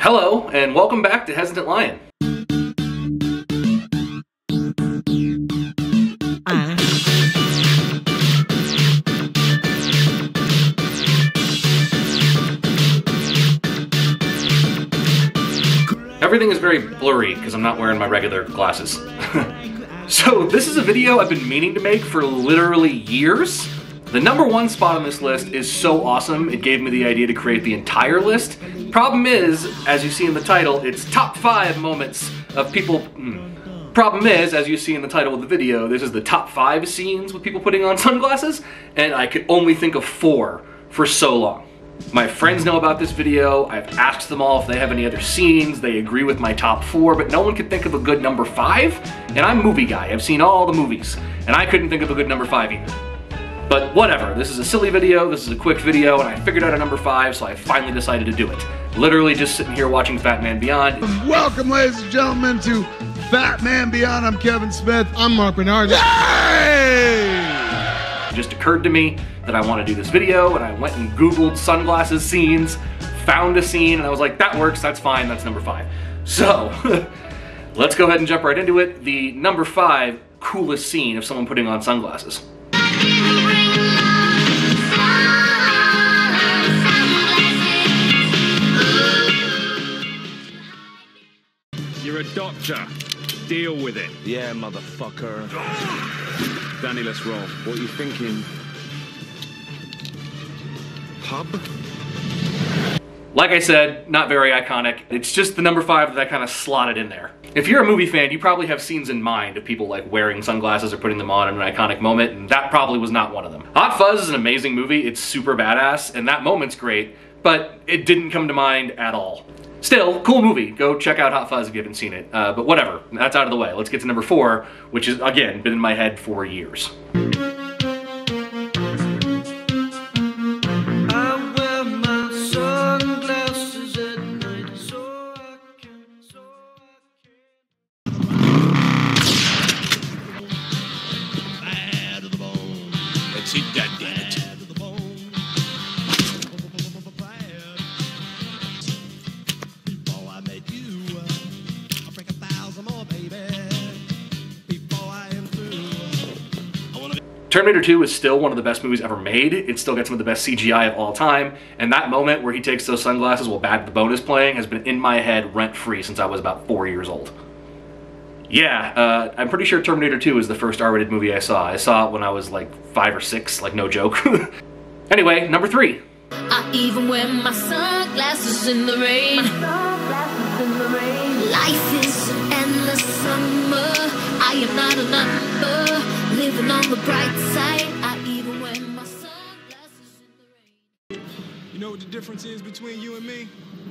Hello, and welcome back to Hesitant Lion. Everything is very blurry because I'm not wearing my regular glasses. So this is a video I've been meaning to make for literally years. The #1 spot on this list is so awesome, it gave me the idea to create the entire list. Problem is, as you see in the title, it's top 5 moments of people... Problem is, as you see in the title of the video, this is the top 5 scenes with people putting on sunglasses, and I could only think of 4 for so long. My friends know about this video, I've asked them all if they have any other scenes, they agree with my top 4, but no one could think of a good number 5, and I'm a movie guy, I've seen all the movies, and I couldn't think of a good number 5 either. But whatever, this is a silly video, this is a quick video, and I figured out a number 5, so I finally decided to do it. Literally just sitting here watching Fat Man Beyond. Welcome, ladies and gentlemen, to Fat Man Beyond. I'm Kevin Smith. I'm Mark Bernard. Yay! It just occurred to me that I want to do this video, and I went and Googled sunglasses scenes, found a scene, and I was like, that works, that's fine, that's number 5. So, let's go ahead and jump right into it. The number 5 coolest scene of someone putting on sunglasses. You're a doctor. Deal with it. Yeah, motherfucker. Danny, let's roll. What are you thinking? Pub? Like I said, not very iconic. It's just the number 5 that I kind of slotted in there. If you're a movie fan, you probably have scenes in mind of people like wearing sunglasses or putting them on in an iconic moment, and that probably was not one of them. Hot Fuzz is an amazing movie, it's super badass, and that moment's great, but it didn't come to mind at all. Still, cool movie. Go check out Hot Fuzz if you haven't seen it. But whatever, that's out of the way. Let's get to number 4, which has, again, been in my head for years. Terminator 2 is still one of the best movies ever made. It still gets some of the best CGI of all time, and that moment where he takes those sunglasses while Bad the Bone is playing has been in my head rent-free since I was about 4 years old. Yeah, I'm pretty sure Terminator 2 is the first R-rated movie I saw. I saw it when I was like 5 or 6, like no joke. Anyway, number 3. I even wear my sunglasses in the rain. Life is an endless summer. I am not a number. Living on the bright side. I even wear my sunglasses in the rain. You know what the difference is between you and me?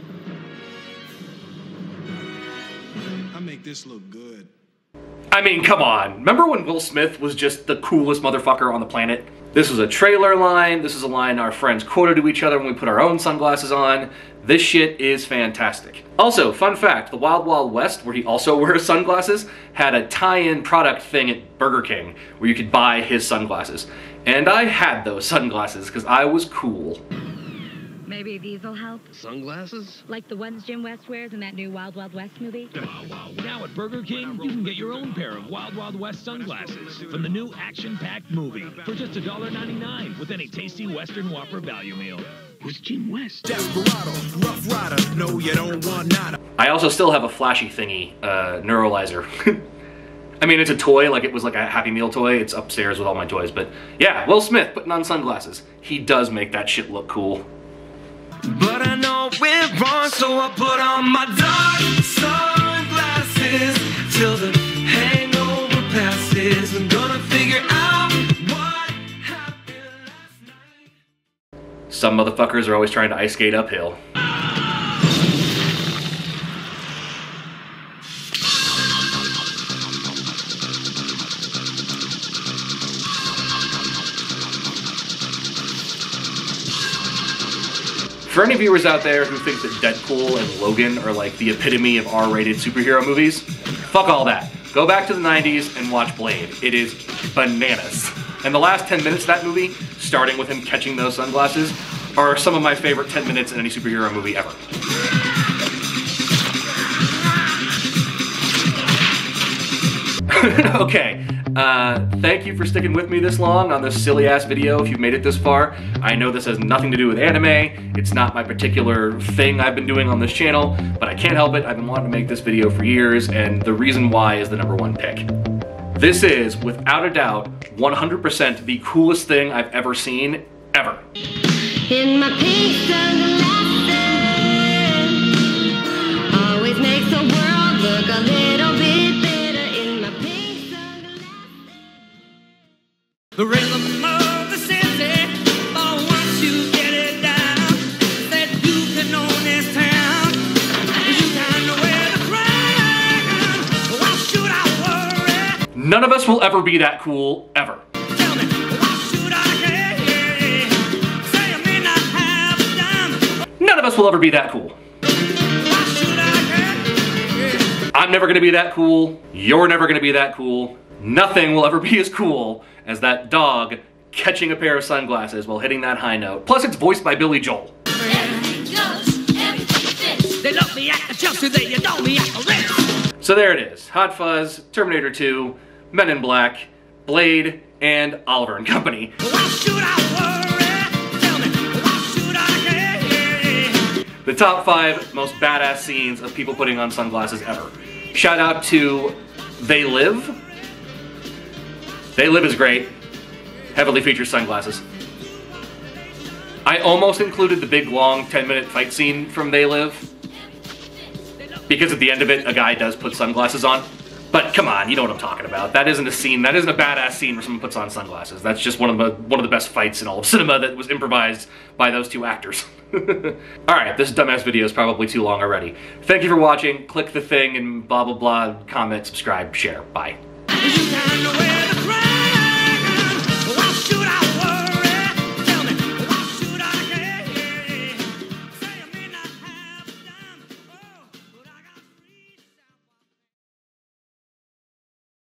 I make this look good. I mean, come on. Remember when Will Smith was just the coolest motherfucker on the planet? This was a trailer line. This is a line our friends quoted to each other when we put our own sunglasses on. This shit is fantastic. Also, fun fact, the Wild Wild West, where he also wears sunglasses, had a tie-in product thing at Burger King where you could buy his sunglasses. And I had those sunglasses because I was cool. Maybe these'll help. Sunglasses? Like the ones Jim West wears in that new Wild Wild West movie. Now at Burger King, you can get your own pair of Wild Wild West sunglasses from the new action-packed movie for just $1.99 with any tasty Western Whopper value meal. Who's Jim West? Desperado, rough rider. No, you don't want nada. I also still have a flashy thingy, neuralizer. I mean, it's a toy, like it was like a Happy Meal toy. It's upstairs with all my toys, but yeah, Will Smith putting on sunglasses. He does make that shit look cool. But I know we're wrong, so I put on my dark sunglasses till the hangover passes. I'm gonna figure out what happened last night. Some motherfuckers are always trying to ice skate uphill. For any viewers out there who think that Deadpool and Logan are like the epitome of R-rated superhero movies, fuck all that. Go back to the 90s and watch Blade. It is bananas. And the last 10 minutes of that movie, starting with him catching those sunglasses, are some of my favorite 10 minutes in any superhero movie ever. Okay, thank you for sticking with me this long on this silly ass video if you've made it this far. I know this has nothing to do with anime, it's not my particular thing I've been doing on this channel, but I can't help it, I've been wanting to make this video for years, and the reason why is the #1 pick. This is, without a doubt, 100% the coolest thing I've ever seen, ever. In my pink sunglasses, always makes the world look a little bit better. In my pink sunglasses. The rhythm of the city, oh, once you get it down, that you can own this town. You kind of wear the crown. Why should I worry? None of us will ever be that cool, ever. Tell me, why should I care? Say I may not have a dime. None of us will ever be that cool. Why should I care? I'm never gonna be that cool, you're never gonna be that cool, nothing will ever be as cool as that dog catching a pair of sunglasses while hitting that high note. Plus it's voiced by Billy Joel. Everything goes, everything fits. They love me at the Chelsea, they adore me at the Ritz. So there it is, Hot Fuzz, Terminator 2, Men in Black, Blade, and Oliver and Company. Why should I worry? Tell me, why should I care? The top 5 most badass scenes of people putting on sunglasses ever. Shout out to They Live. They Live is great. Heavily features sunglasses. I almost included the big long 10-minute fight scene from They Live, because at the end of it, a guy does put sunglasses on. But come on, you know what I'm talking about. That isn't a scene, that isn't a badass scene where someone puts on sunglasses. That's just one of the best fights in all of cinema that was improvised by those 2 actors. Alright, this dumbass video is probably too long already. Thank you for watching, click the thing and blah blah blah, comment, subscribe, share, bye. You kind of